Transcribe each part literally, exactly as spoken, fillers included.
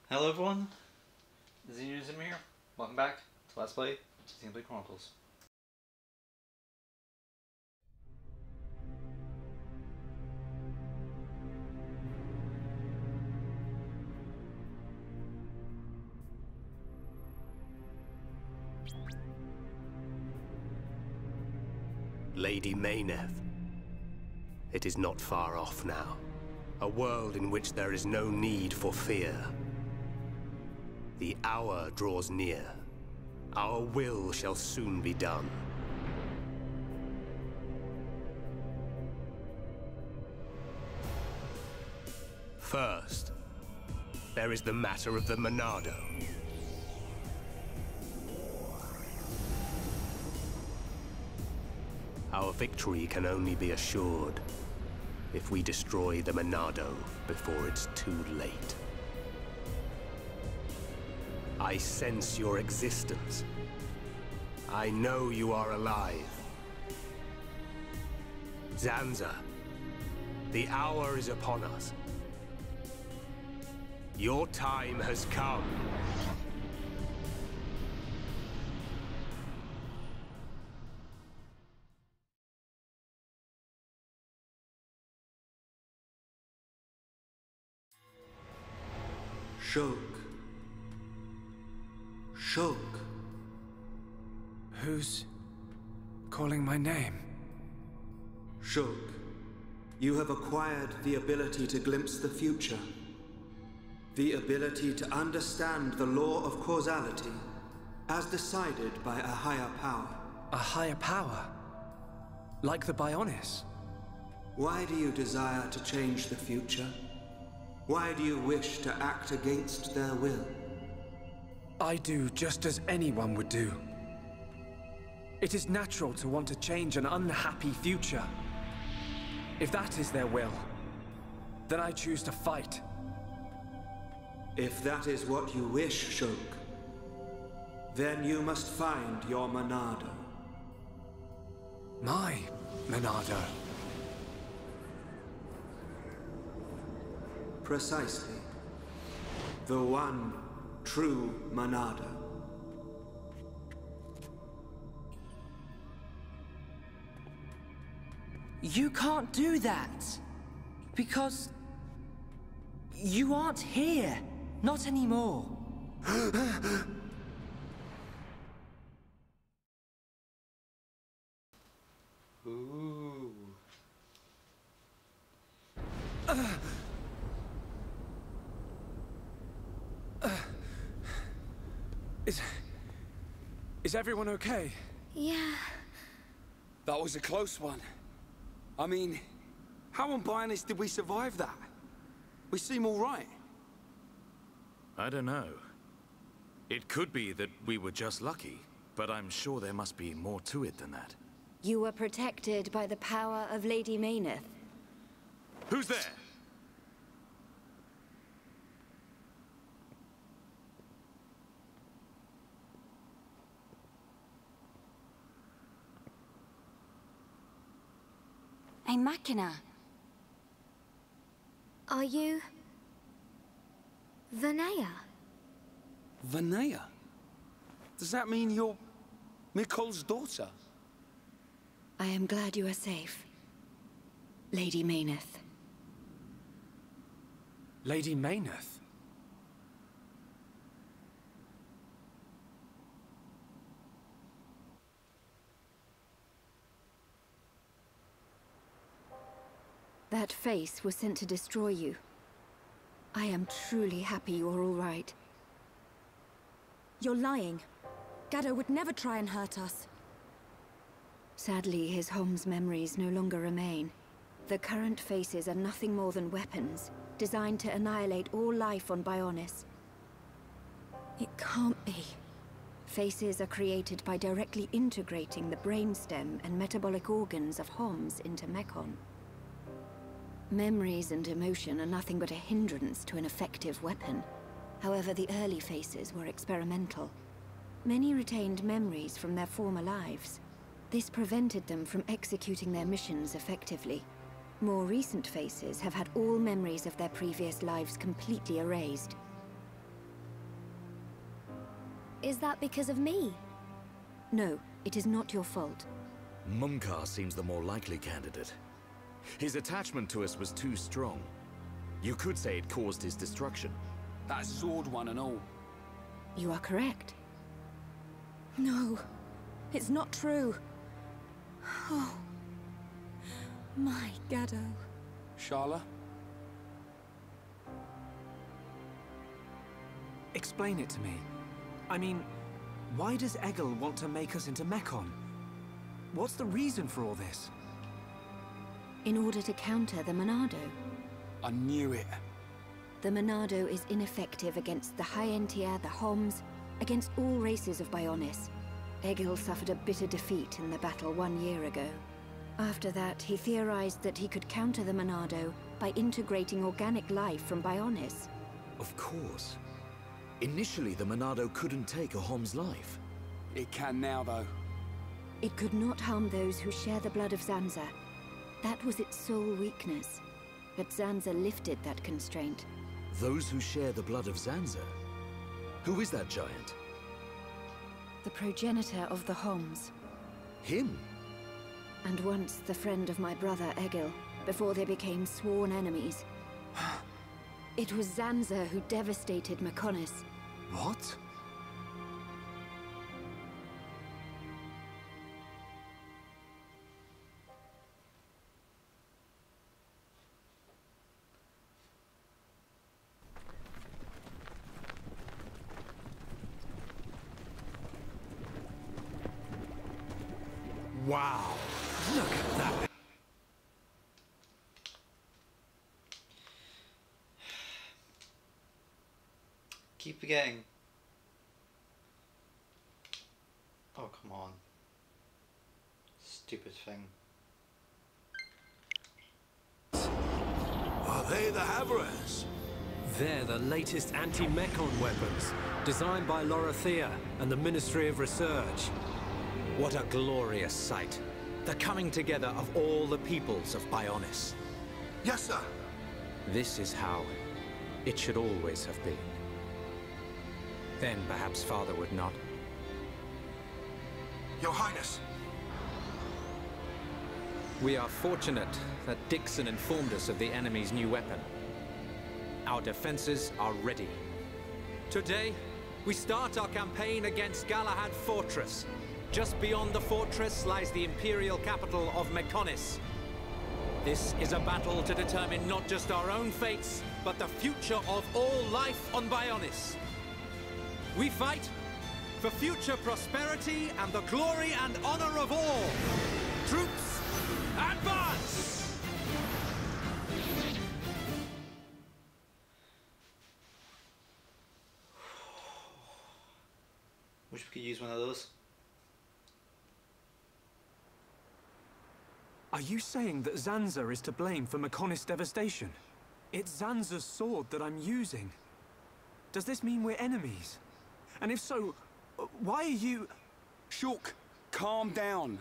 Hello everyone, Xenoblade here. Welcome back to Let's Play Xenoblade Chronicles. Lady Mechonis. It is not far off now. A world in which there is no need for fear. The hour draws near. Our will shall soon be done. First, there is the matter of the Monado. Our victory can only be assured if we destroy the Monado before it's too late. I sense your existence. I know you are alive. Zanza, the hour is upon us. Your time has come. Shulk. Shulk. Who's calling my name? Shulk, you have acquired the ability to glimpse the future. The ability to understand the law of causality as decided by a higher power. A higher power? Like the MEchonis? Why do you desire to change the future? Why do you wish to act against their will? I do just as anyone would do. It is natural to want to change an unhappy future. If that is their will, then I choose to fight. If that is what you wish, Shulk, then you must find your Monado. My Monado? Precisely. The one true Monado. You can't do that. Because... you aren't here. Not anymore. Ooh. Uh. Uh, is... is everyone okay? Yeah. That was a close one. I mean, how on MEchonis did we survive that? We seem all right. I don't know. It could be that we were just lucky, but I'm sure there must be more to it than that. You were protected by the power of Lady Mechonis. Who's there? A Machina. Are you... Vanea? Vanea? Does that mean you're Mikol's daughter? I am glad you are safe. Lady Mechonis. Lady Mechonis? That face was sent to destroy you. I am truly happy you're all right. You're lying. Gado would never try and hurt us. Sadly, his home's memories no longer remain. The current faces are nothing more than weapons, designed to annihilate all life on MEchonis. It can't be. Faces are created by directly integrating the brainstem and metabolic organs of Homs into Mechon. Memories and emotion are nothing but a hindrance to an effective weapon. However, the early faces were experimental. Many retained memories from their former lives. This prevented them from executing their missions effectively. More recent faces have had all memories of their previous lives completely erased. Is that because of me? No, it is not your fault. Mumkar seems the more likely candidate. His attachment to us was too strong. You could say it caused his destruction. That sword one and all. You are correct. No, it's not true. Oh, my Gado. Sharla? Explain it to me. I mean, why does Egil want to make us into Mechon? What's the reason for all this? In order to counter the Monado. I knew it. The Monado is ineffective against the High Entia, the Homs, against all races of Bionis. Egil suffered a bitter defeat in the battle one year ago. After that, he theorized that he could counter the Monado by integrating organic life from Bionis. Of course. Initially, the Monado couldn't take a Hom's life. It can now, though. It could not harm those who share the blood of Zanza. That was its sole weakness. But Zanza lifted that constraint. Those who share the blood of Zanza? Who is that giant? The progenitor of the Homs. Him? And once the friend of my brother Egil, before they became sworn enemies. It was Zanza who devastated MEchonis. What? Wow, look at that. Keep forgetting. Oh, come on. Stupid thing. Are they the Havres? They're the latest anti-Mechon weapons, designed by Lorothea and the Ministry of Research. What a glorious sight. The coming together of all the peoples of Bionis. Yes, sir. This is how it should always have been. Then perhaps Father would not. Your Highness. We are fortunate that Dixon informed us of the enemy's new weapon. Our defenses are ready. Today, we start our campaign against Galahad Fortress. Just beyond the fortress lies the imperial capital of MEchonis. This is a battle to determine not just our own fates, but the future of all life on Bionis. We fight for future prosperity and the glory and honor of all. Troops, advance! Wish we could use one of those. Are you saying that Zanza is to blame for MEchonis' devastation? It's Zanza's sword that I'm using. Does this mean we're enemies? And if so, why are you... Shulk, calm down.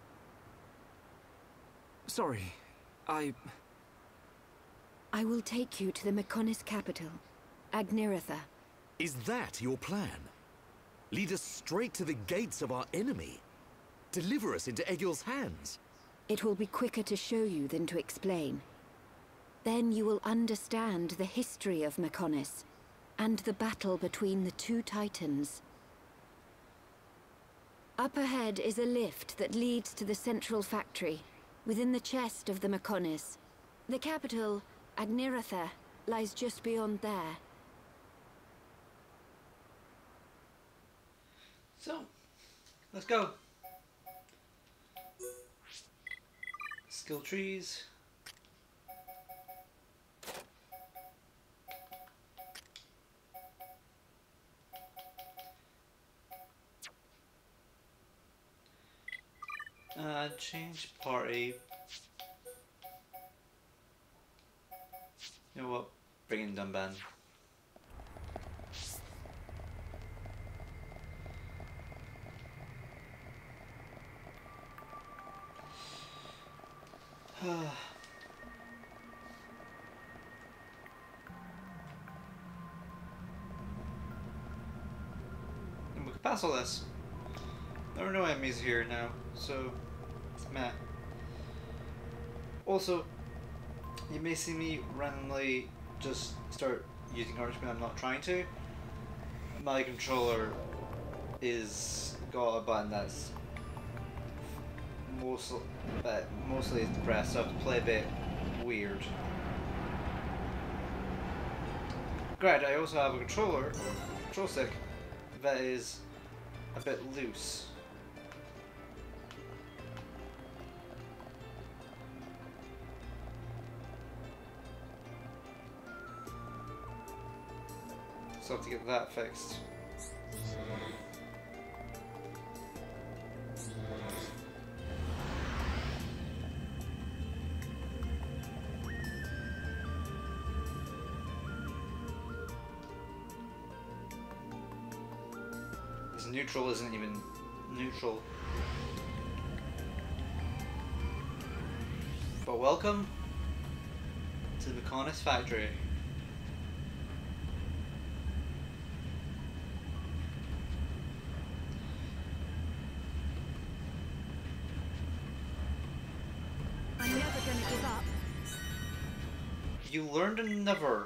Sorry, I... I will take you to the MEchonis capital, Agniratha. Is that your plan? Lead us straight to the gates of our enemy? Deliver us into Egil's hands? It will be quicker to show you than to explain. Then you will understand the history of MEchonis, and the battle between the two titans. Up ahead is a lift that leads to the central factory, within the chest of the MEchonis. The capital, Agniratha, lies just beyond there. So, let's go. Skill trees. Uh, change party. You know what? Bring in Dunban. Pass all this. There are no enemies here now, so meh. Also, you may see me randomly just start using arms when I'm not trying to. My controller is got a button that's mostly, uh, mostly depressed, so I have to play a bit weird. Granted, I also have a controller, control stick, that is a bit loose. So I have to get that fixed. This neutral isn't even neutral. But welcome to the MEchonis factory. I'm never gonna give up. You learn to never.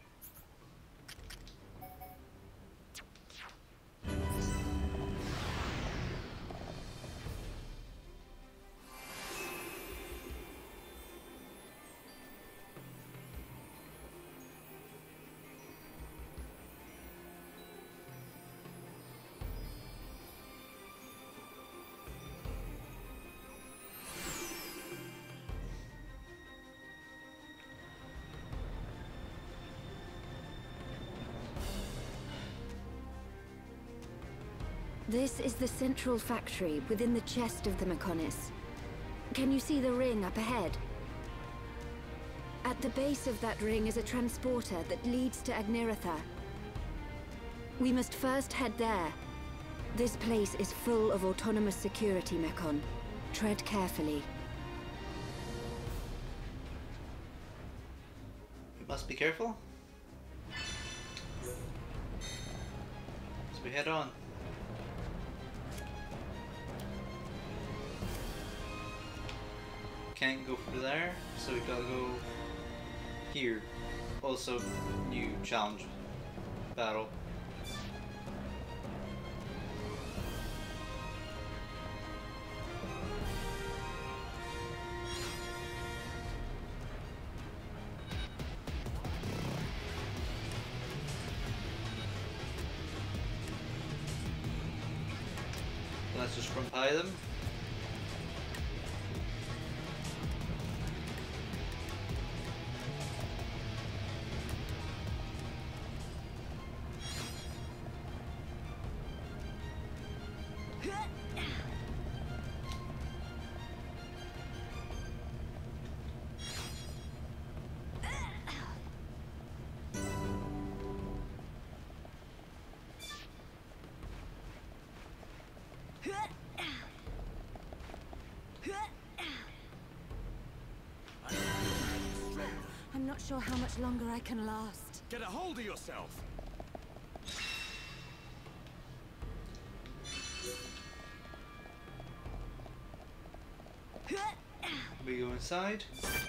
This is the central factory within the chest of the MEchonis. Can you see the ring up ahead? At the base of that ring is a transporter that leads to Agniratha. We must first head there. This place is full of autonomous security, Mechon. Tread carefully. We must be careful. So we head on. Can't go through there, so we gotta go here. Also, new challenge battle. Let's just run by them. I'm not sure how much longer I can last. Get a hold of yourself. We go inside.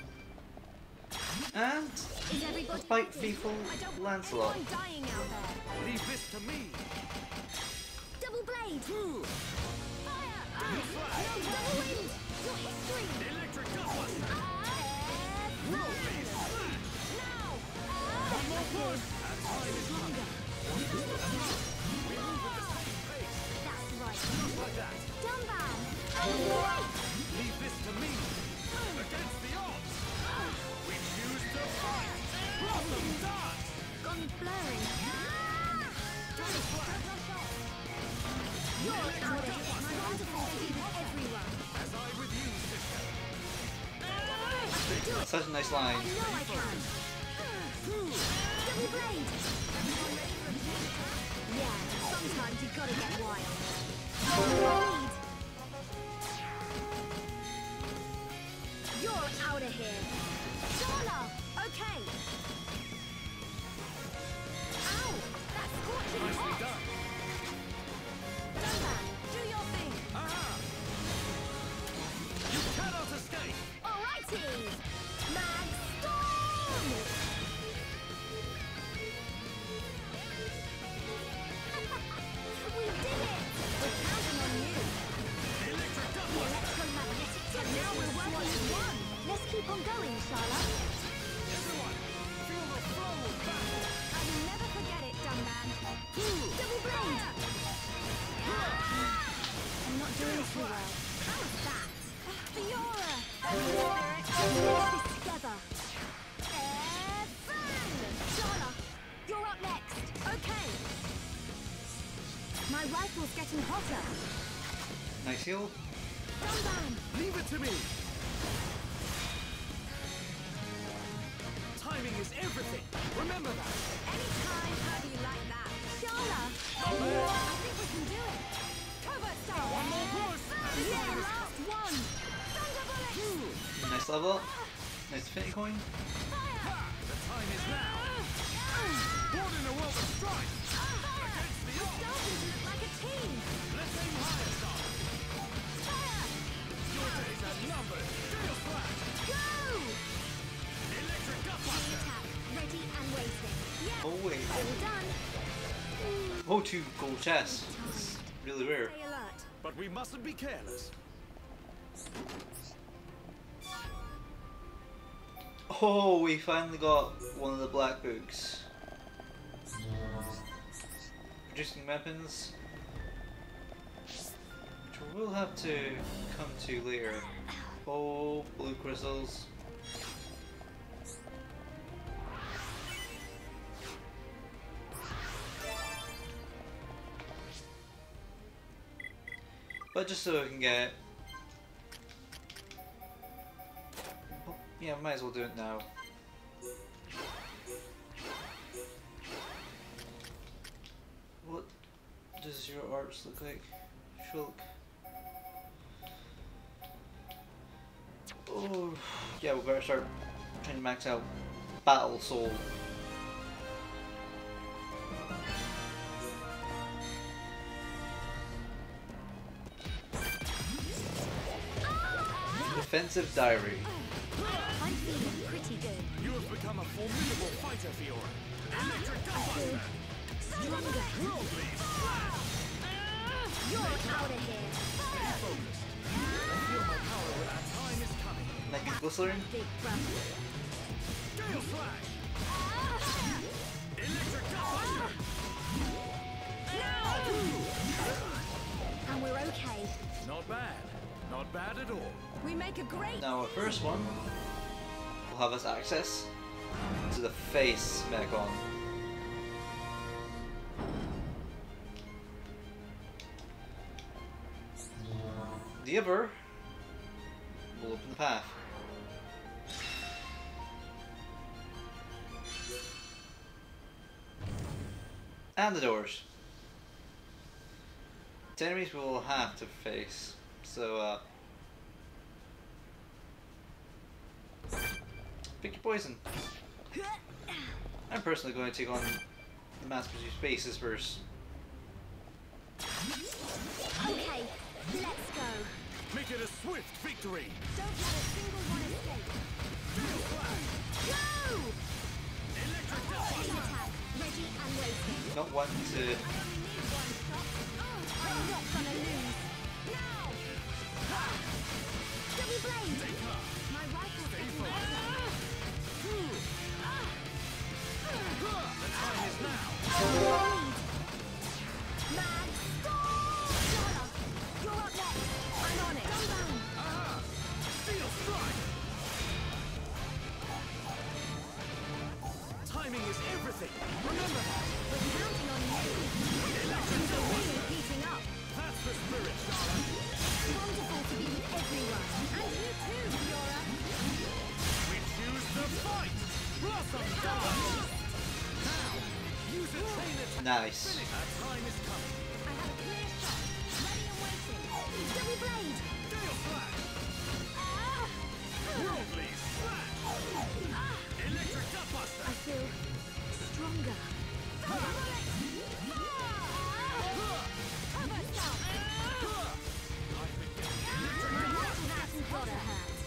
And fight faithful Lancelot. Dying out there. Leave this to me. Double blade. Fire. No, double wind. Your history. Electric dustbuster. Roll me. Now. One more push. And time is longer. We move with the same pace. That's right. Just like that. Down bound. Leave this to me. Against the odds. We choose to fight. Blossom dart. Gone blurry. Double flash. You're out of here. My wonderful lady with everyone. As I with you, sister. Such a nice line. I know I can. Double blade. Everyone ready for a kick? Yeah, sometimes you gotta get wild. Lead. You're out of here. Donna, okay. Ow, that's scorching Nicely hot. done. My rifle's getting hotter. Nice heal. Gunban! Leave it to me! Timing is everything. Remember that. Anytime, how do you like that? Shala! I think we can do it. Covert star! One more push! Yeah, last one! Thunder bullet! Nice level up. Nice Infinity Coin. Ha! The time is now. Born in a world of strife. Against the odds. Starting to look like a team! Let's aim higher, Star. Fire! Your days are numbered. Steel flash. Go! Electric The gutbuster. attack, ready and waiting. Yeah, Oh wait. all done. Oh, two gold chests. It's really rare. Stay alert. But we mustn't be careless. Oh, we finally got one of the black books. Producing weapons, which we will have to come to later. Oh, blue crystals. But just so I can get... Oh, yeah, might as well do it now. What does your arts look like? Shulk. Oh, yeah, we better start trying to max out Battle Soul. Defensive Diary. I'm feeling pretty good. You have become a formidable fighter, Fiora. Electric gutbuster. Stronger. World leads. You're out of here. Stay focused. I feel my power when our time is coming. Naked Glycerin. Big brother. Gale flash. Electric gutbuster. And we're okay. Not bad. Not bad at all. We make a great... Now our first one will have us access to the face Mechon. The other will open the path. And the doors. The enemies we will have to face. So uh pick your poison. I'm personally going to take on the Masters of Spaces first. Okay, let's go. Make it a swift victory. Don't let a single one escape. Gale flash. Go! Electric Team gutbuster. attack, ready and waiting. Not one to... I only need one shot. I'm not gonna lose. Now! Double blade! Stay calm. My rifle's Stay getting focused. better. The time is now. Blade! Mad storm! Shala, you're up next. I'm on it. Gunban! Aha! Steel strike. Timing is everything. Remember that. We're counting on you. Things are really heating up. That's the spirit, Charlotte. Wonderful to be with everyone. And you too, Fiora. We choose to fight. Blossom down. Now, use a chain attack. Nice. Our time is coming. I have a clear shot. Ready and waiting. Double blade! Gale flash. Ah! Worldly slash. Electric gutbuster. I feel stronger. Thunder bullet! Fire! Cover stuff! My rifle's getting hotter.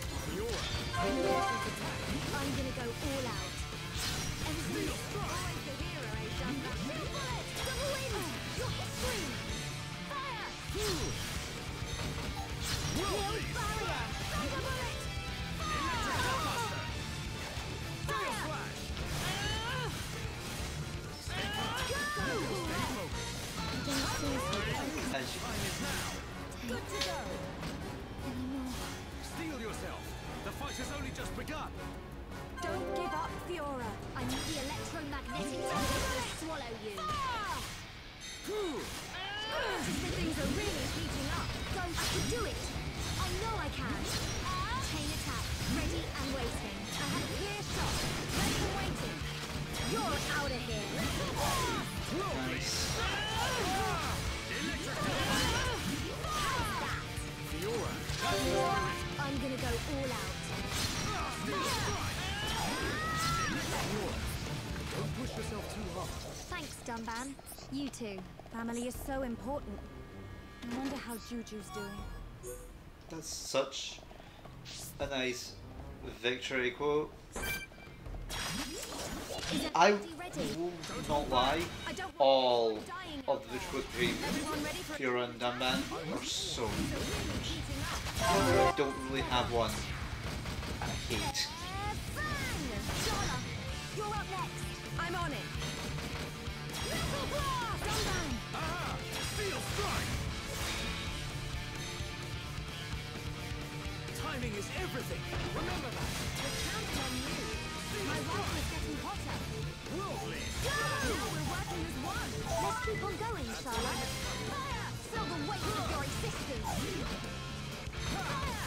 I'm gonna go all out. Everything's always the hero, eh, Jumper? Double bullet! Double wind! Your history! Fire! World barrier! Thunder bullet! Electric gutbuster. Gale Fire! flash. Go! And she... Time is now. Good to go. Steel yourself. The fight has only just begun. Don't give up, Fiora. I need the electromagnetic tempest to swallow you. Thanks, Dunban. You too. Family is so important. I wonder how Juju's doing. That's such a nice victory quote. I will not lie, all of the victory quotes between Fiora and Dunban are so good. I don't really have one I hate. You're up next. I'm on it. Metal blast! Dunban! Aha! Steel strike! Timing is everything. Remember that. We're counting on you. My rifle is getting hotter. Worldly. Now we're working as one. Let's keep on going, Charlotte. Fire! Feel the weight of your existence. Fire!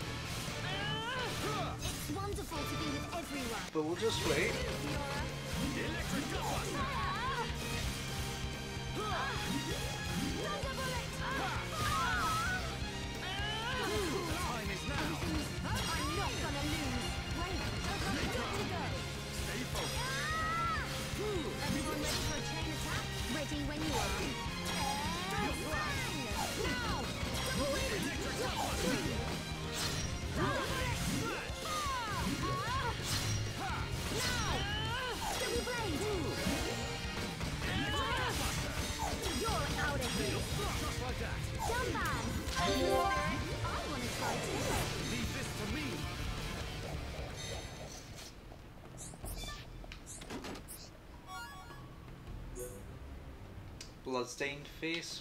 It's wonderful to be with everyone. But we'll just wait. Electric gunbuster. Thunderbolt! Time is now. I'm not gonna lose. Wait, I'm good to go. Stay focused. Everyone ready for a chain attack? Ready when you are. Bang! Now! Double wing! Electric gunbuster. Now! Double blade! You're out of here! Just like that. Dunban! I want to try too. Leave this to me. Bloodstained face.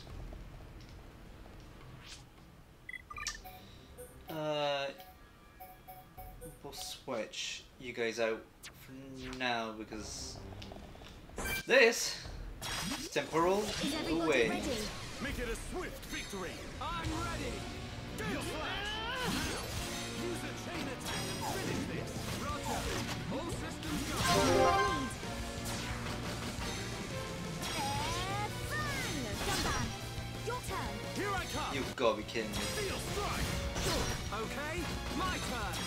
Uh, we'll switch you guys out for now because this is temporal Is everybody away. ready? Make it a swift victory. I'm ready. Gale Flash. Use a chain attack and finish this. Roger. All systems go. Lead. Bang! Dunban! Your turn. Here I come. You've got to be kidding me. Steel strike. Okay, my turn.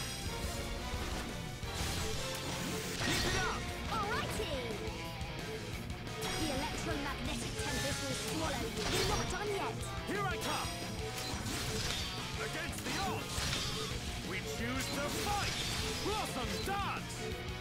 Keep it up. Alrighty! The electromagnetic tempest will swallow you. You're not done yet. Here I come. Against the odds. We choose to fight. Blossom dance.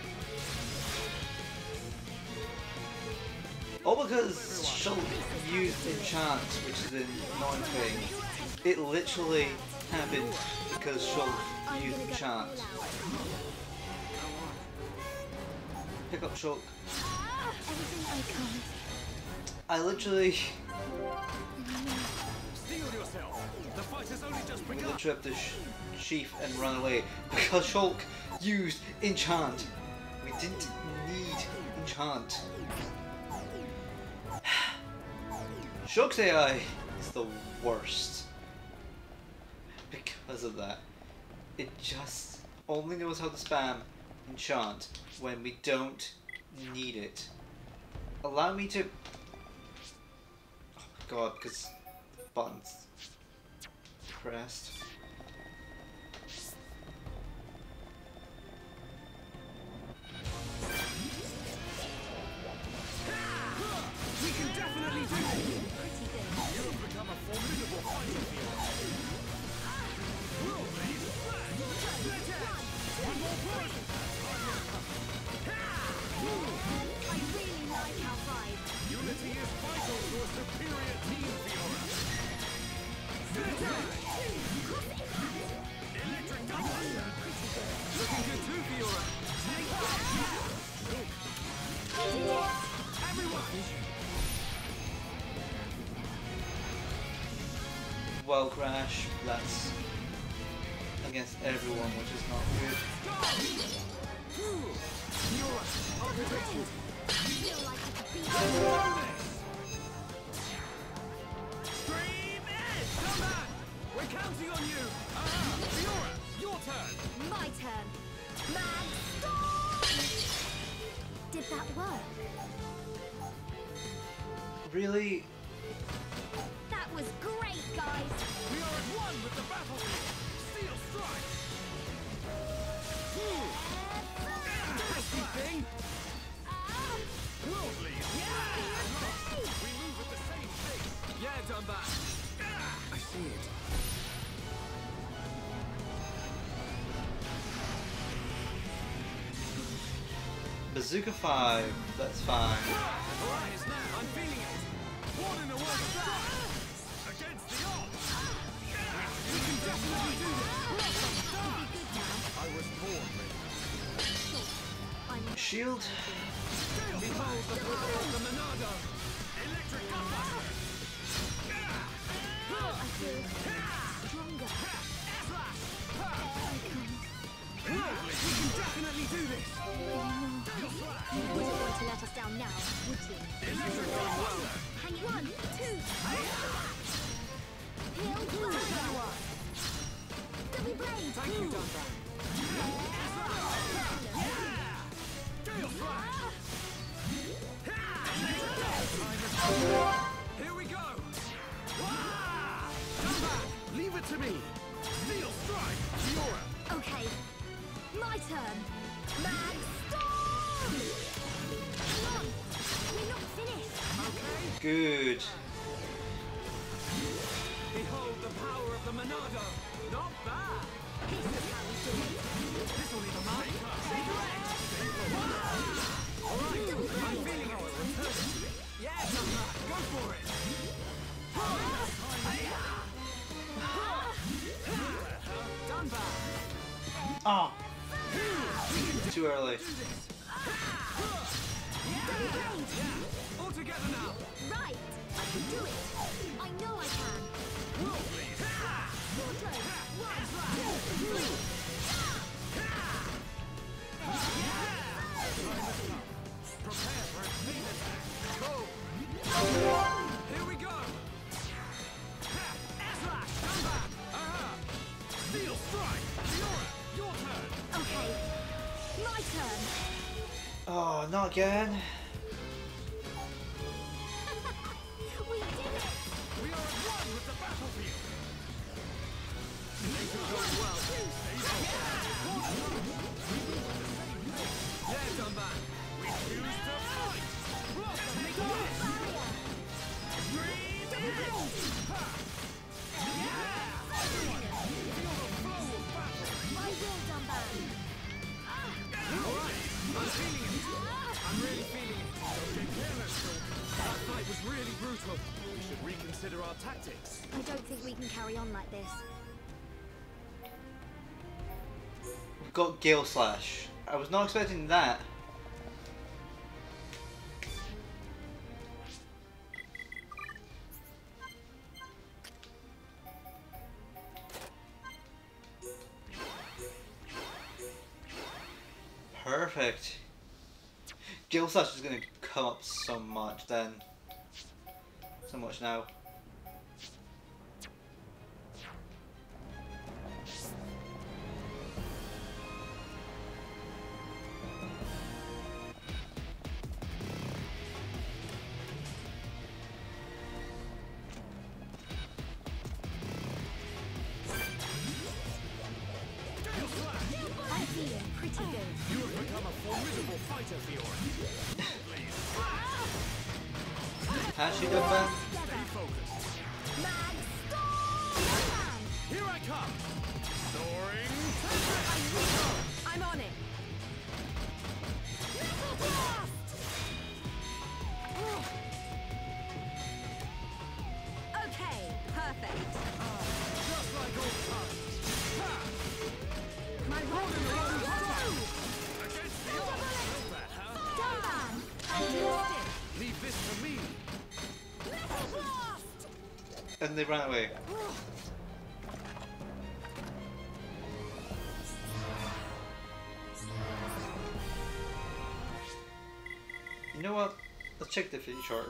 All because Shulk used enchant, which is an annoying thing. It literally happened because Shulk used enchant. Pick up Shulk. Everything I can't. I literally, Steel yourself. The fight has only just begun. literally have to sh sheath and run away because Shulk used enchant. We didn't need enchant. Shulk's A I is the worst because of that. It just only knows how to spam enchant when we don't need it. Allow me to. Oh my god, because the button's pressed. We can definitely do it. You have become a formidable fighter field. Worldly flash. Split edge. One more push. I really like our vibe. Unity is vital to a superior team, Fiora. Split edge. Electric gunbuster. Looking good too, Fiora. Everyone. Well, Crash, that's against everyone, which is not good. Fiora, I'll protect you. Feel like I could be Stream edge. Come on. We're counting on you. Aha. Fiora, your turn. my turn. Mag storm! Did that work? Really? That was great, guys. We are at one with the battlefield. Steel strike. Nasty thing. Worldly. Bazooka five, that's fine. I'm feeling it. What in the world is that? Against the odds. We can definitely do this. I was born ready. Shield. Behold the power of the Monado. Electric gunbuster. I feel stronger. We can definitely do this. You wouldn't want to let us down now, would you? Electric gunbuster. Hang it. One, two. Heal blue. Double blade. Thank you, Dunbar. Gale flash. Here we go. Come back. Leave it to me. Steel strike. Fiora. Okay, my turn. Mag storm. Come on, we're not finished. Okay. Good. Behold the power of the Monado. Not bad. This is how we do it. This will leave a mark. All right. I'm feeling it. Yeah, Dunbar. Go for it. Dunbar. Oh. Too early. All together now. Right, I can do it. I know I can. Your turn. One, two, three. Prepare for a speed attack. Go. Here we go. Slash. Dunbar. Aha. Steel strike. Fiora. Your turn. Okay, my turn. Oh, not again. We did it. We are at one with the battlefield. Things are going well. Yeah, Dunbar. We choose to fight. Make it this. Dream it. Ha. Yeah. Everyone, feel the flow of battle. I will, Dunbar. All right. I'm feeling it. I'm really feeling it. Don't get careless, Phil. That fight was really brutal. We should reconsider our tactics. I don't think we can carry on like this. We've got Gale Slash. I was not expecting that. Perfect. Gale Slash is going to come up so much then. So much now. I'm feeling pretty good. You have become a formidable fighter, Fiora. Has she done that? Stay focused. Mag storm. Here I come. Soaring. I'm on it. Metal blast. Okay, perfect. Just like old times. Ha! My right is ready. Against the odds. Feel that, huh? Dunbar. Fantastic. Leave this to me. Metal blast. And they ran away. You know what? Let's check the finish order.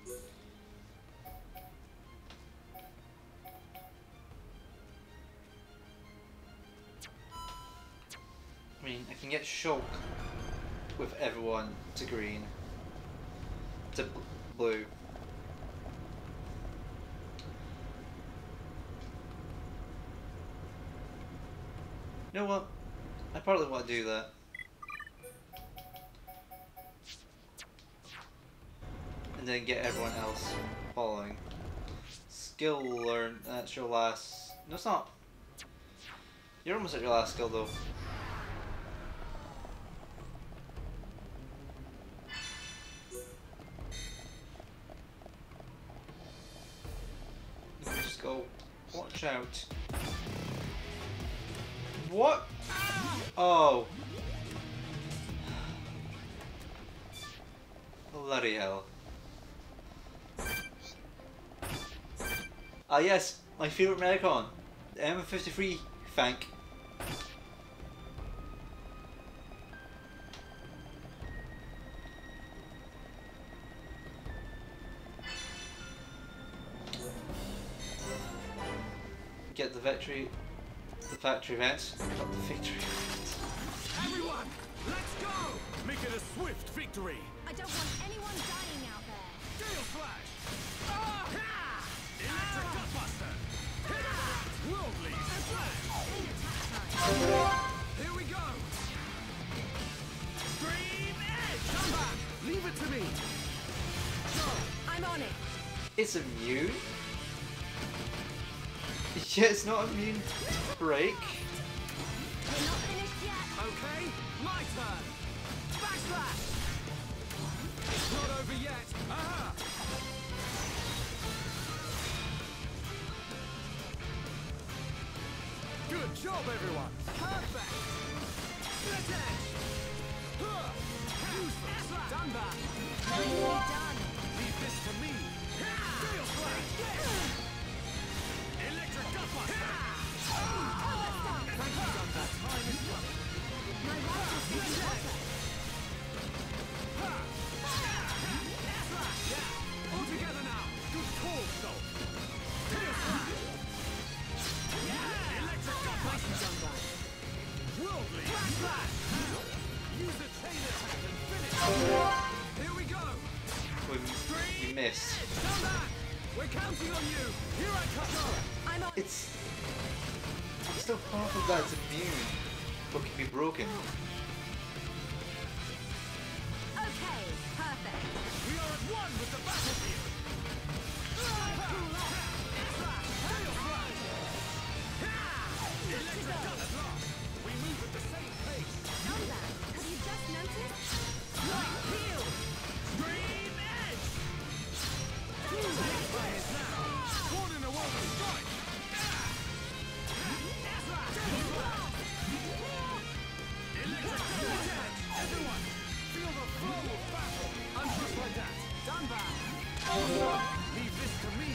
I mean, I can get Shulk with everyone to green. To bl blue. You know what? I probably want to do that. And then get everyone else following. Skill learn, that's your last... No, it's not. You're almost at your last skill though. Watch out. What? Oh. Bloody hell. Ah yes, my favourite Mechon. The M fifty-three Fank. Get the victory, the factory events, not the victory events. Everyone, let's go! Make it a swift victory. I don't want anyone dying out there. Gale Flash! Ah! Ha! Electric Gutbuster! Ha! Worldly Splash! Here we go! Stream Edge! Come back! Leave it to me! I'm on it. It's immune? Yeah, it's not immune to break. We're not finished yet. Okay, my turn! Backslash! It's not over yet! Aha! Good job, everyone! Perfect! Split edge! Huh. Useless! Done that! Nicely done. Leave this to me! Gale Flash! Electric Gutbuster! Thank you, Done. Time is up! My right is getting hotter. Yeah! All together now! Good call, Soul! Tail Slash! Yeah! Electric Gutbuster! Worldly Splash! Use the chain attack and finish! Here we go! We, we missed. Come back! We're counting on you! Here I come! I'm on. It's still half of that's immune, but can be broken. Okay, perfect. We are at one with the battlefield! Electric Gut at last! We move at the same pace! Number, have you just noticed? Light Heal! Stream Edge! Time is now! Born in a world of strife! Electric Gut Edge! Everyone, feel the flow of battle! I'm just like that! Done back! Leave this to me!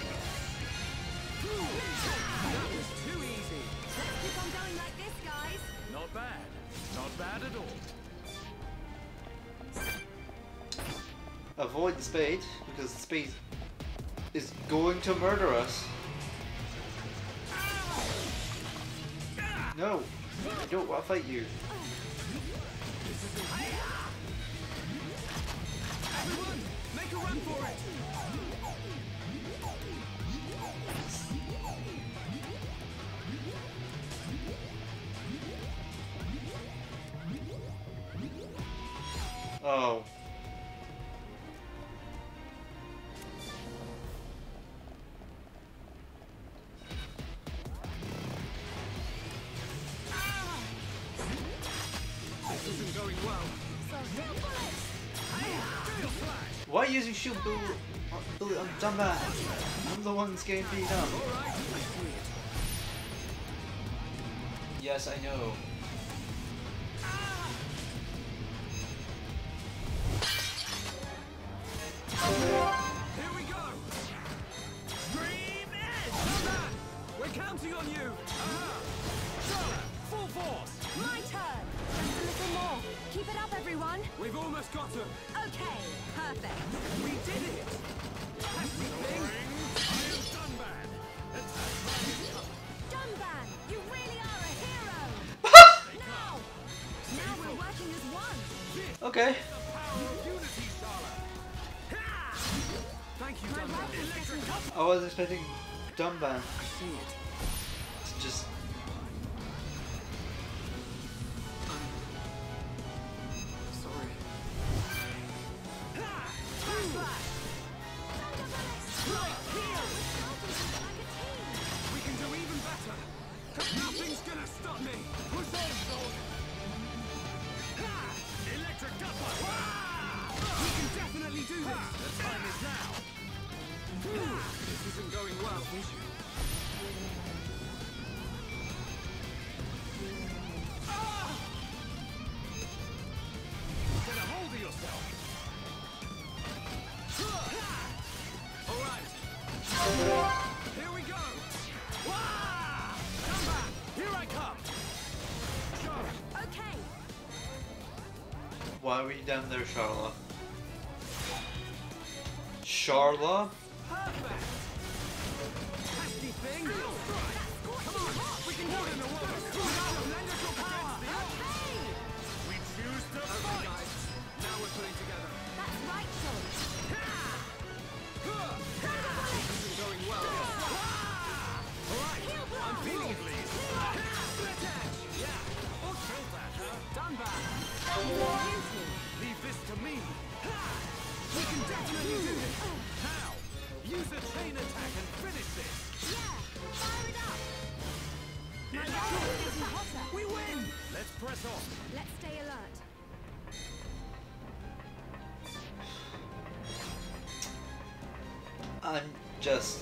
That was too easy! Let's keep on going like this, guys. Not bad. Not bad at all. Avoid the spade, because the spade is going to murder us. No, I don't want to fight you. Everyone, make a run for it! Oh. This isn't going well. So, real bullets. Gale Flash! Why are you using shield bullet bullet on Dumbat? I'm the one that's getting beat up. All right, I see it. Yes, I know. Here we go! Stream Edge! Come back! We're counting on you! Aha! Charlotte, full force! My turn. Just a little more. Keep it up, everyone. We've almost got him! Okay, perfect. We did it! Testing thing! I am Dunban! Attack time is coming! Dunban, you really are a hero. Now! Now we're working as one. Okay. The power of unity, Charlotte! Ha! Thank you, My Dunban! right is getting hotter. I was expecting Dumbat I see it. to just. Sorry. We can do even better. Nothing's gonna stop me. Push on, soldier. Electric Gutbuster. We can definitely do this. The time is now. This isn't going well. Why were you down there, Charla? Charla? Perfect! Pesky thing! Come on! We can do it in the world! Lend us your power! We choose to fight! Guys. Now we're putting together. That's right, Sean. This isn't going well. Alright, I'm feeling it, please. Split edge! Yeah! Or kill that, huh? Done back! Leave this to me! We can definitely do this! How? Use a chain attack and finish this! Yeah, fire it up. My legs are getting hotter. We win! Let's press on! Let's stay alert. I'm just...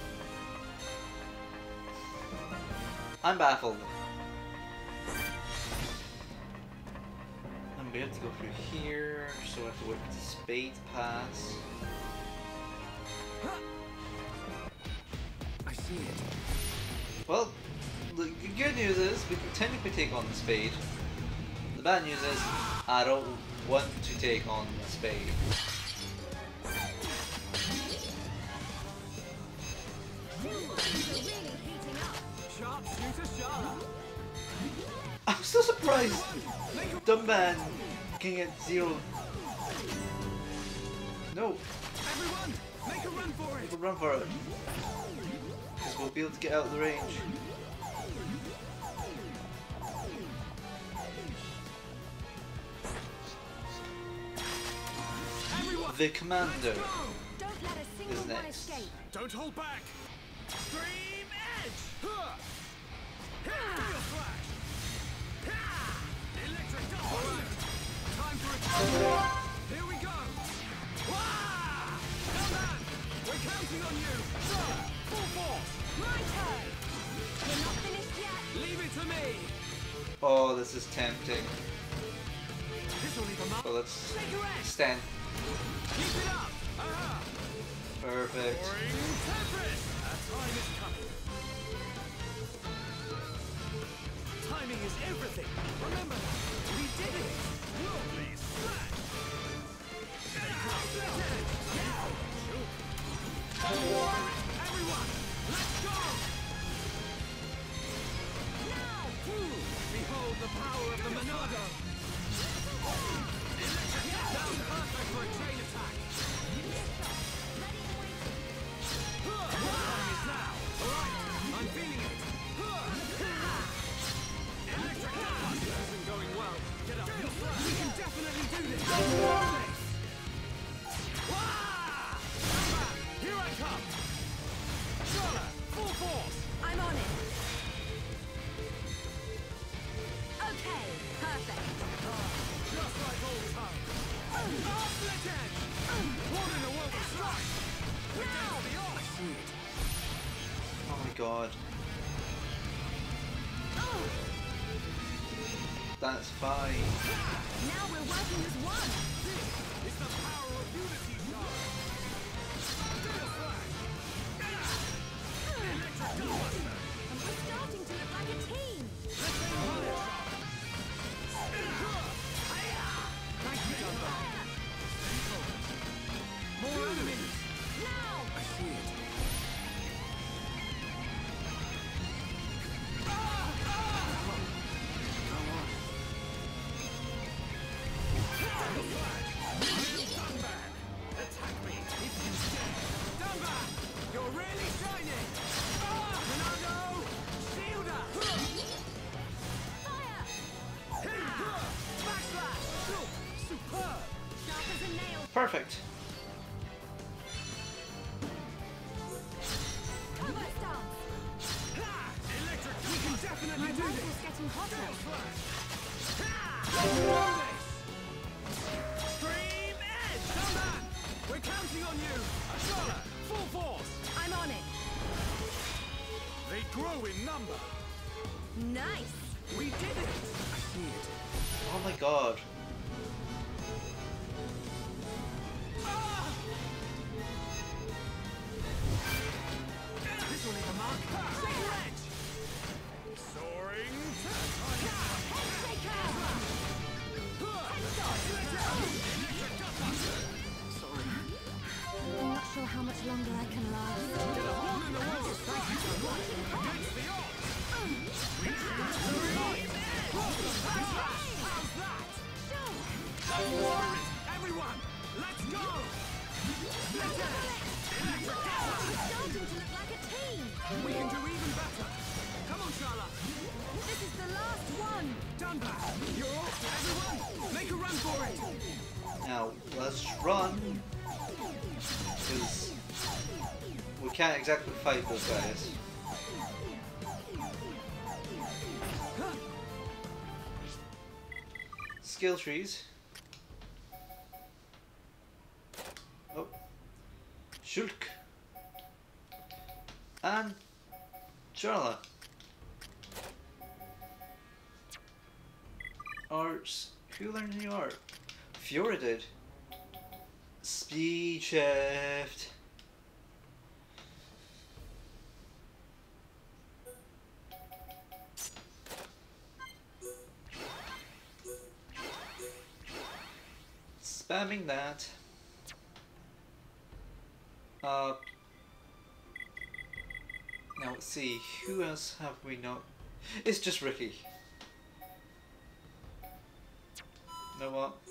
I'm baffled. And we have to go through here, so I have to wait for the spade pass. I see it. Well, the good news is we can technically take on the spade. The bad news is I don't want to take on the spade. Sharpshooter Sharla! I'm so surprised Dumb Man can get zero. No, Everyone, make a run for it! we'll run for it. Because we'll be able to get out of the range. Everyone, The Commando Don't let a single is one next. escape. don't hold back! Stream edge! Huh. Steel flash! Ha! Electric double! All right. Time for a Here we go! Wah! Come on! We're counting on you! Sir, full force! My turn. You're not finished yet. Leave it to me! Oh, this is tempting. This will leave a mark. Well, let's Take your edge! stand. Keep it up! Aha! Perfect. Roaring Tempest! Our time is coming. Timing is everything. Remember that. We did it. Worldly splash. Everyone, let's go! Now. Behold the power of the Monado. Electric down perfect for a chain attack. Time is now. All right, I'm feeling it. Electric this isn't going well. Get up. We can definitely do this. Wah! Here I come. Sharla, full force. I'm on it. Okay, perfect. Just like old times. Split edge. One in the world of strike. Now the off. Oh my god. That's fine. Now we're working as one. It's the power of unity, Sharla. Steel flash. Electric Buster. And we're starting to look like a team. Let's aim higher, Sharla. Nice jump. More enemies. Now. I see it. Attack me if you dare. Stand back. You're really shining. Ah, Ronaldo. Shielder. Fire. Backslash. Superb. Sharp as a nail. Perfect. Cover stance. Ha! Electric. We can definitely My do this. rifle's getting hotter. Flash. Ha! Let's do this. Stream edge. Come on. We're counting on you. Sharla, full force. I'm on it. They grow in number. Nice. We did it. I see it. Oh my god. Ah! This will leave a mark. Shaker edge. Soaring. Headshaker. Huh. how much longer I can last. Get a hole in the wall! Against the odds! How's that? Everyone, let's go! It's starting to look like a team. We can do even better. Come on, Shala. This is the last one. Done that. You're off. Everyone, make a run for it. Now let's run, because we can't exactly fight those guys. Skill trees. Oh, Shulk and Charla are who learned new art? Fiora did. Speed shift. Spamming that. Uh, now let's see, who else have we not? It's just Ricky. You know what?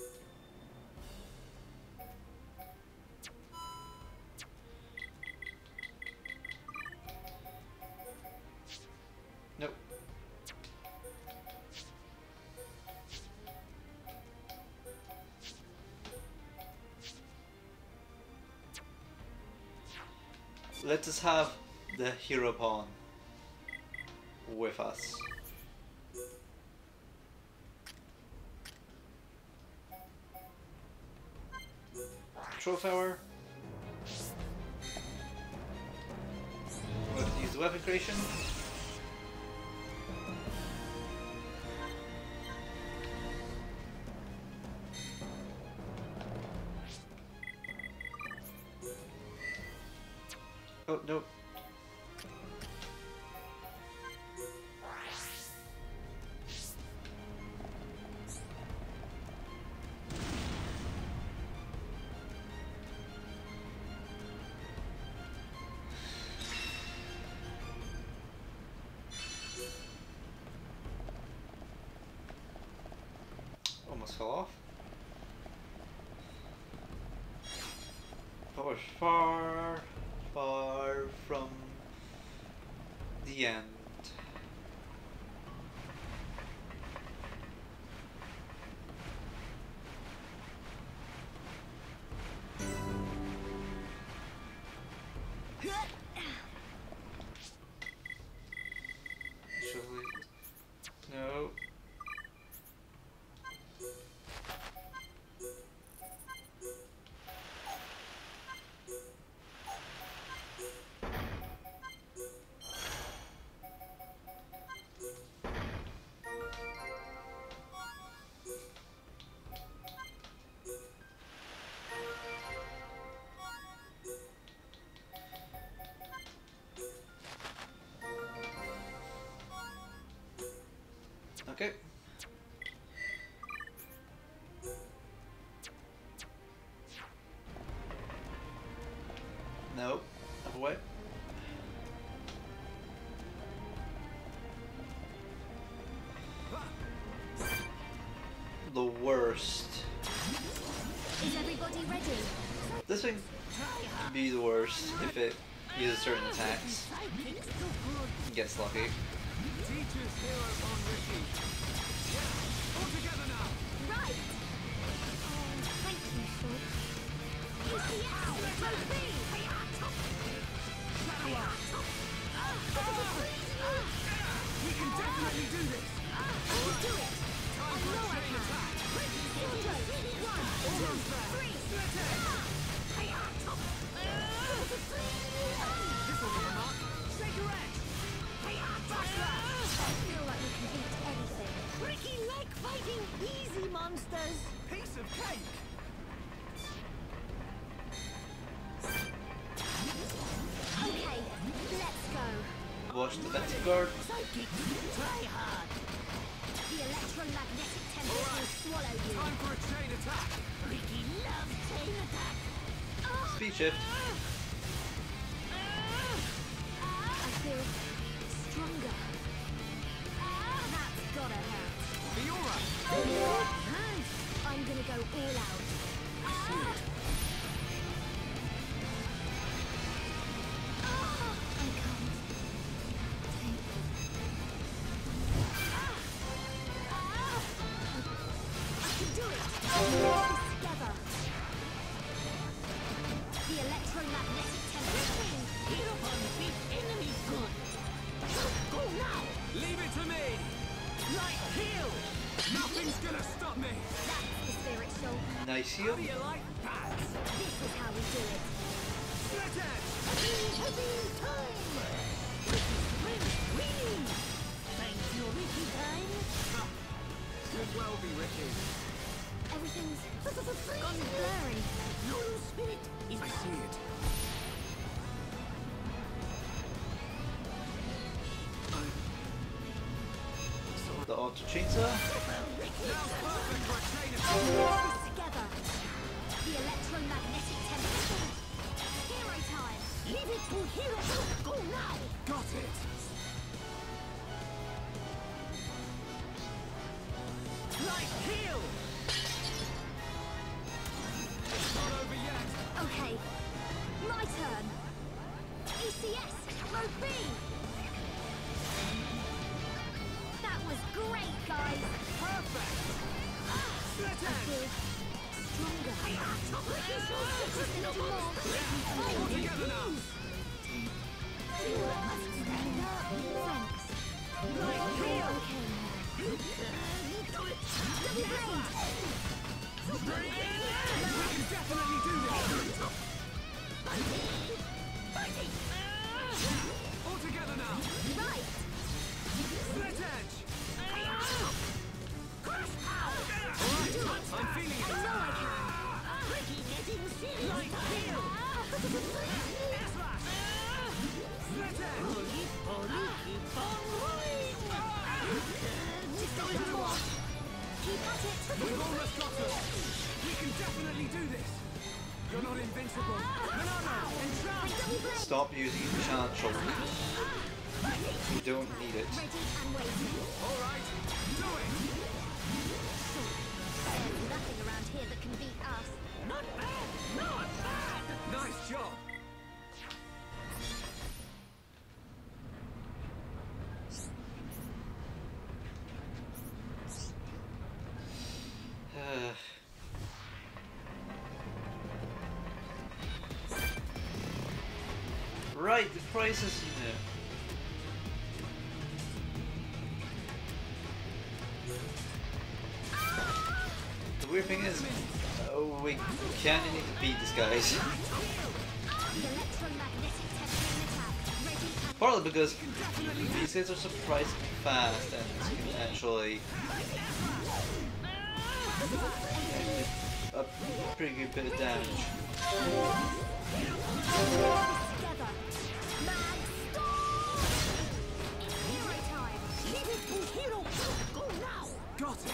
Nope. Let us have the hero pawn with us. Trophy hour. We're going to use the weapon creation. Oh, no. Almost fell off. But we're far, far from the end. Actually, no. Okay. No, other way. The worst. Is everybody ready? This thing could be the worst if it uses certain attacks and gets lucky. Teacher's hero on Ricky. Yeah, all together now. Right. Oh, thank you, Shulk. We can definitely do this. We'll do it. Time for a chain attack. One, two, three. This will be a mark. Shake your edge. I feel like we can beat anything. Ricky like fighting easy monsters. Piece of cake. Okay, let's go. Watch the Betsy guard. Psychic, try hard. The electromagnetic temper will swallow you. Time for a chain attack. Ricky loves chain attack. Speed shift. I'm gonna go all out. I see it. Ah, I can't. Take. Ah, ah, I can do it. Together. The electromagnetic temperature. Heal upon big enemy good. Go now. Leave it to me! Light heal! Nothing's gonna stop me! That's the spirit soul. Nice How heal. do you like that? This is how we do it. Split edge! Heavy, heavy time! Prince winning! Thanks, your Ricky time. Could well be Ricky. Everything's gone blurry. Your spirit is I see it. The auto chainsaw. Now's perfect for a chain of together. The electromagnetic temperature. Hero time. Leave it to hero. Go now. Got it! Light heal! It's not over yet! Okay. My turn. E C S. Road B. That was great, guys. Perfect! Split I edge! feel stronger. Just a little more. All together now! Stand up. Thanks. Light heal! Okay. Double blade. We can definitely do this! All together now! Right. Split edge! Alright, I'm feeling I it! know I can. Pretty getting serious. Light heal! Air slash! Split edge! Keep on rolling. Just a little more. Keep at it. We've almost got her! We can definitely do this! You're not invincible! Banana! Enchant! Double blade. Stop using enchant choke. You don't need it. Ready and waiting. Alright, do it! There's nothing around here that can beat us. Not bad. Not bad. Nice job! Uh, right, the price is new. The weird thing is, oh, we kind of need to beat these guys. The electromagnetic testing attack. Ready and Partly because these guys are surprisingly fast and can actually a pretty good bit of damage. together. Mag stop. It's hero time. Leave it to hero. Go now. Got it!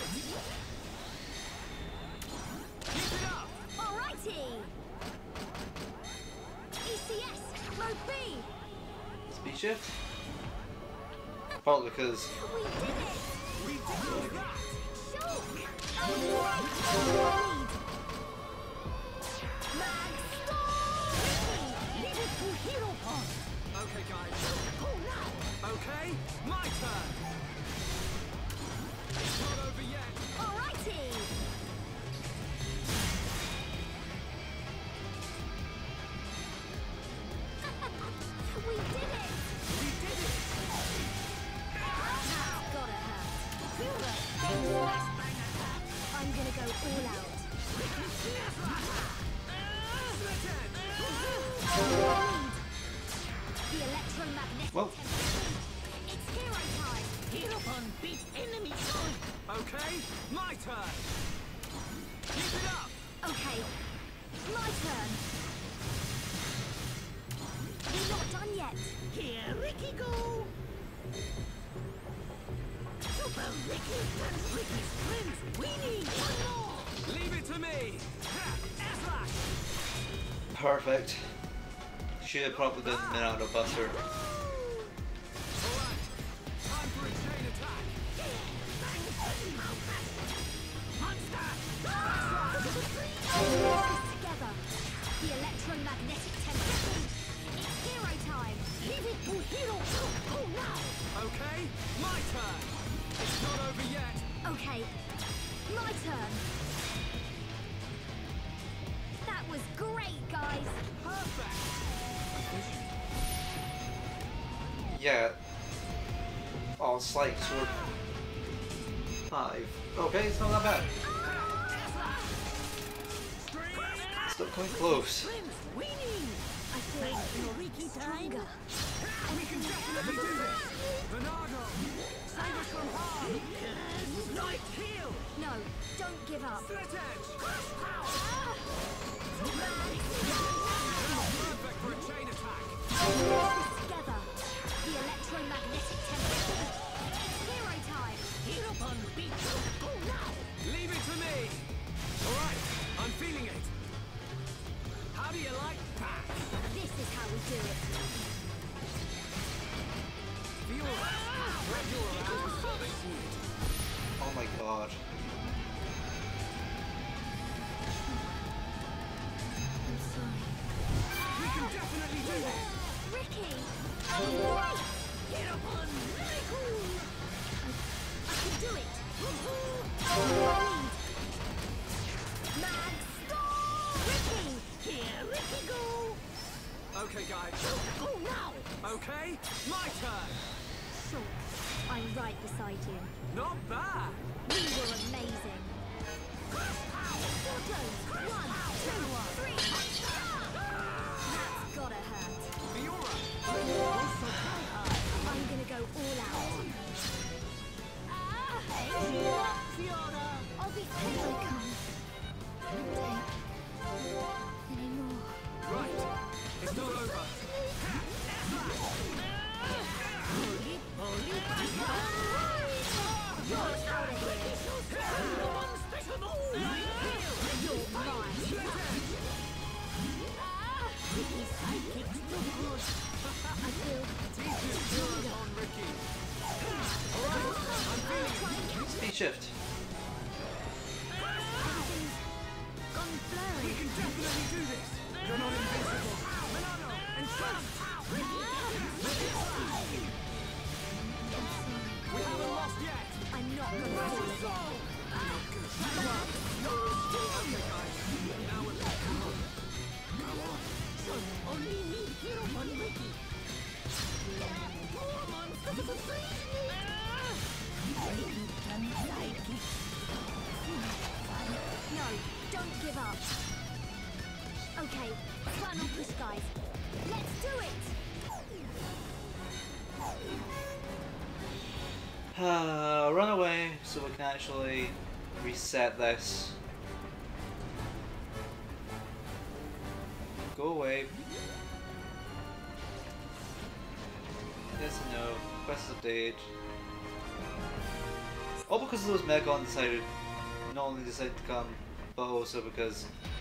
Keep it up! Alrighty. E C S. Road B. Speed shift? Partly because We did it. We did that! Sure. Lead. Mag stop. Leave it to hero pod. Okay, guys. Go now. Okay, my turn! It's not over yet! Alrighty. We did it. We did it! That's gotta hurt. I'm gonna go all out. Split edge! Lead. The electromagnetic. well, It's hero time. Heal upon beat enemy. Okay, my turn! Keep it up! Okay, my turn. We're not done yet. Here, Ricky, go. Super Ricky and Ricky's friends. We need one more. Leave it to me! Ha! Air slash! perfect. Should have probably been Minato Buster. Alright, time for a chain attack! My turn! It's not over yet! Okay, my turn. That was great, guys. Perfect! Yeah. Oh, slight sword. Five. Okay, it's not that bad. Still quite close. I feel stronger. We can definitely do this! Bernardo! Save us from harm! Light heal! No, don't give up. Split edge! Ah! Perfect for a chain attack! Together, the electromagnetic temperature. Hero time. Hero on beat. Go now. Leave it to me! Alright, I'm feeling it! How do you like that? This is how we do it. Feel that? Wrap your around so they see it. Oh my god. I'm sorry. We can definitely do this! Ricky! Great! Get up on really cool! I, I can do it! Lead! Max, stop! Ricky! Here, Ricky, go! Okay, guys. Go now! Okay, my turn! Sure, I'm right beside you. Not bad! You were amazing. Four drones. One, two, three. That's gotta hurt. Fiora! Also try hard. I'm gonna go all out. Ah! Fiora! I'll be here I come. Don't take any more. Right, it's not over. Holy, holy, you're out of here. You're mine. Ah! Ricky's sidekick's too good. I feel stronger. On Ricky. Alright, I'm feeling it. Speed shift. Everything's gone We blurry. can definitely do this! You're not invincible! Milano, and Trump! We haven't lost yet! I'm not gonna fall. Okay, guys. Now we're back. Come on. Only need hero on Ricky. More monsters! Sidekick. No, don't give up. Okay, final push, guys. Let's do it! Uh, run away so we can actually reset this. Go away. Yes, no. Quest update. All because those Mechon decided, not only decided to come, but also because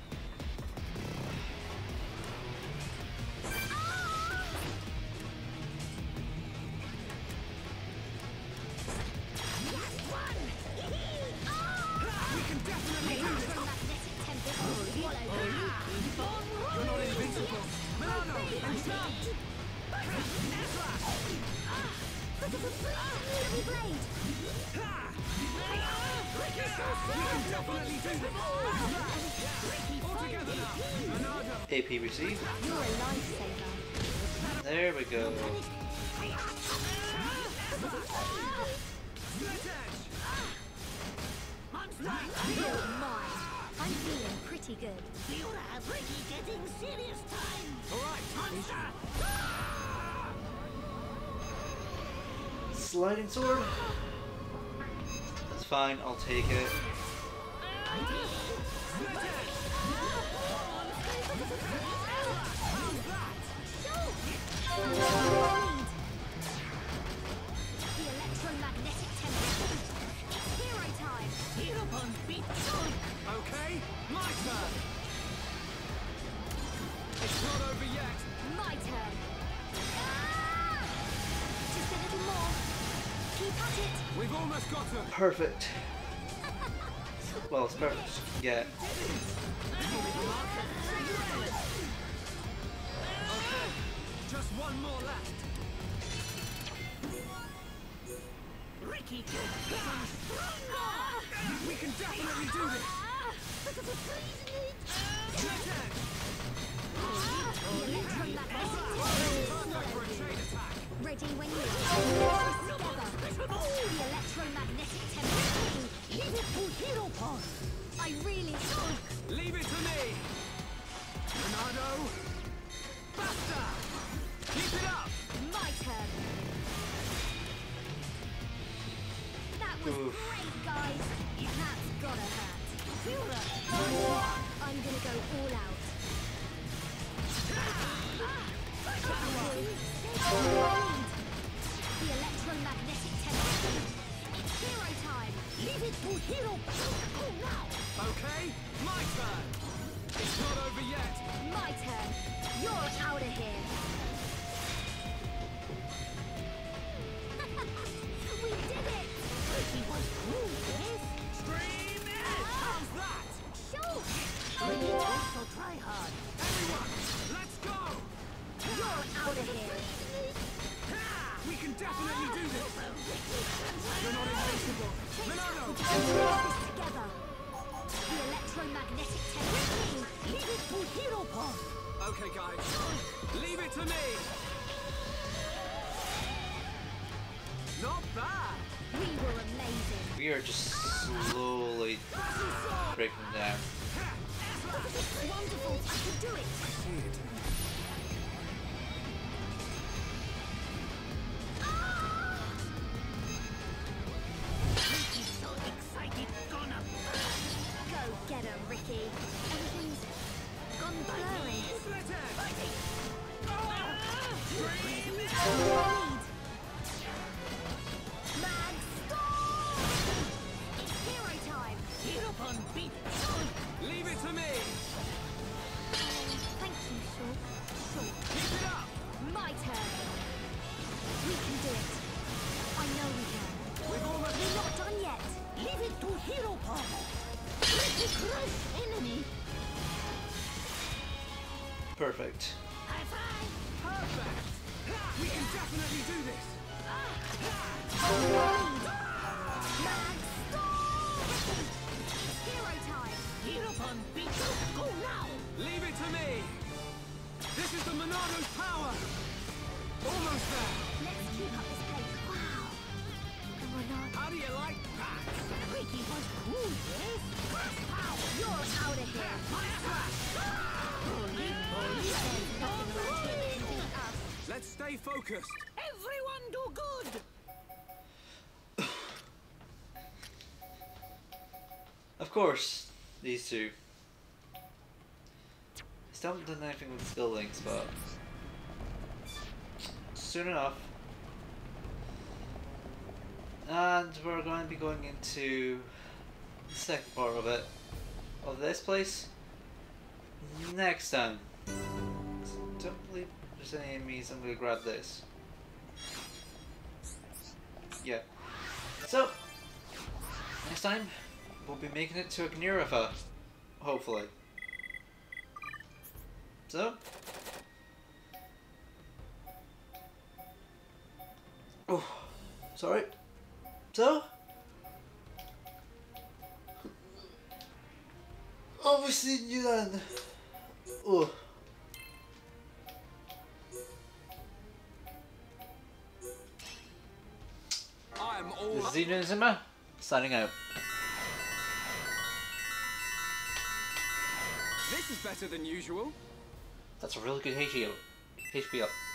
We can definitely do this! Magnetic tempest will swallow. You're not invincible! Milano, and Trump! Heavy blade! We can definitely do this! All together now! Bernardo! A P received. You're a lifesaver. There we go. Split edge! You're mine. I'm feeling pretty good. Fiora, Ricky getting serious time. Alright! Sliding sword. That's fine. I'll take it. Split edge! The electromagnetic tempest. It's hero time. Hero on beat. Okay, my turn! It's not over yet! My turn. Ah! Just a little more. Keep at it. We've almost got him! Perfect. Well, it's perfect. Yeah. Okay, just one more left. Ricky, we can definitely do this. Ready when you are. Together. The electromagnetic temperature. Leave it to hero pod. I really should. Leave it to me. Leonardo. Basta. Keep it up. My turn. That was Oof. great, guys. That's gotta hurt. Feel that. I'm gonna go all out. The electromagnetic temperature. It's hero time. Leave it to hero. Oh, now. Okay, my turn. It's not over yet. My turn. You're out of here. We did it. He was cool, yes. Stream it. How's that? Shoot. We also try hard. Everyone, let's go. You're out of here. We can definitely do this. You're not invincible. Leonardo. Together. The electromagnetic temperature. Leave it to hero pod. Okay, guys. Leave it to me. Not bad. We were amazing. We are just slowly breaking down. Wonderful. I can do it. See it. Ricky's so excited. Gonna go get her, Ricky. Everything's gone blurry. Mag stop! It's hero time. Hero on beat. Leave it to me. Thank you, Shulk. Shulk. Keep it up. My turn. We can do it. I know we can. We've almost. We're not done yet. Leave it to hero pod. Ricky crush enemy. Perfect. High five. Perfect. We can definitely do this. Mag stop! It's hero time. Hero on beat. Go now. Leave it to me. This is the Monardo's power. Almost there. Let's keep up this pace. Wow. And we're not. How do you like that? Ricky was cool, yes? Power. You're out of here. Holy moly. There's nothing around here that can beat us. Let's stay focused. Everyone do good. Of course, these two. Still haven't done anything with skill links, but soon enough. And we're going to be going into the second part of it, of this place, next time. Don't believe there's any enemies. I'm going to grab this. Yeah. So, next time, we'll be making it to Agniratha, hopefully. So, oh, sorry. So, obviously you then. Oh. I'm all This is Xenoblade, signing out. This is better than usual. That's a really good H P up. H P up.